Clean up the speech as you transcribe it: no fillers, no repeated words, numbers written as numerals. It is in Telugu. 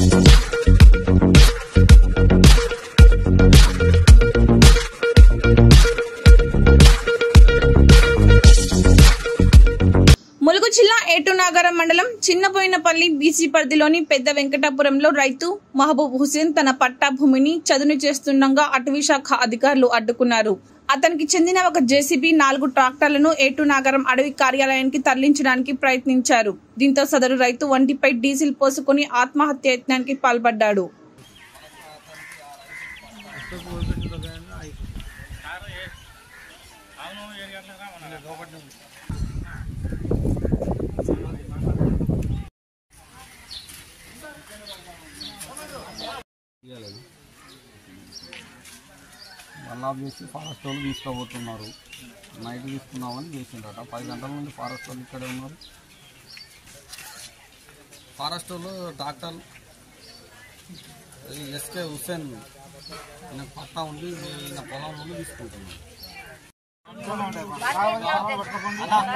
ములుగు జిల్లా ఏటునాగరం మండలం చిన్నబోయినపల్లి బీసీ పరిధిలోని పెద్ద వెంకటాపురంలో రైతు మహబూబ్ హుసేన్ తన పట్టా భూమిని చదును చేస్తుండగా అటవీ శాఖ అధికారులు అడ్డుకున్నారు. అతనికి చెందిన ఒక జేసీబీ 4 ట్రాక్టర్లను ఏటునాగరం అడవి కార్యాలయానికి తరలించడానికి ప్రయత్నించారు. దీంతో సదరు రైతు వంటిపై డీజిల్ పోసుకుని ఆత్మహత్య యత్నానికి పాల్పడ్డాడు. అలా చేసి ఫారెస్ట్ వాళ్ళు తీసుకోబోతున్నారు. నైట్ తీసుకున్నామని చేసిండట. 10 గంటల నుండి ఫారెస్ట్ వాళ్ళు ఇక్కడే ఉన్నారు. ఫారెస్ట్ వాళ్ళు డాక్టర్ ఎస్కే హుసేన్ పట్టా ఉండి పొలం నుండి తీసుకుంటున్నారు.